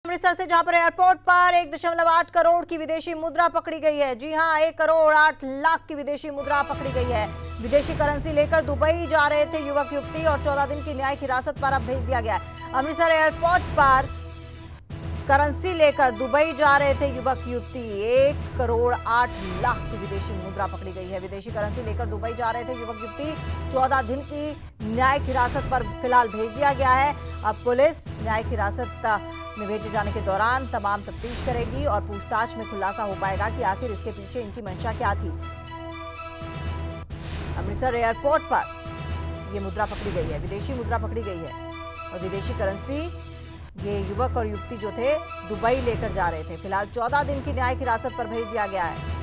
अमृतसर से, जहां पर एयरपोर्ट पर 1.8 करोड़ की विदेशी मुद्रा पकड़ी गई है। जी हां, 1 करोड़ 8 लाख की विदेशी मुद्रा पकड़ी गई है। विदेशी करेंसी लेकर दुबई जा रहे थे युवक युवती और 14 दिन की न्यायिक हिरासत पर अब भेज दिया गया है। अमृतसर एयरपोर्ट पर करेंसी लेकर दुबई जा रहे थे युवक युवती। 1 करोड़ 8 लाख की विदेशी मुद्रा पकड़ी गई है। विदेशी करेंसी लेकर दुबई जा रहे थे युवक युवती। 14 दिन की न्यायिक हिरासत पर फिलहाल भेज दिया गया है। अब पुलिस न्यायिक हिरासत में भेजे जाने के दौरान तमाम तफ्तीश करेगी और पूछताछ में खुलासा हो पाएगा कि आखिर इसके पीछे इनकी मंशा क्या थी। अमृतसर एयरपोर्ट पर यह मुद्रा पकड़ी गई है, विदेशी मुद्रा पकड़ी गई है और विदेशी करेंसी ये युवक और युवती जो थे दुबई लेकर जा रहे थे। फिलहाल 14 दिन की न्यायिक हिरासत पर भेज दिया गया है।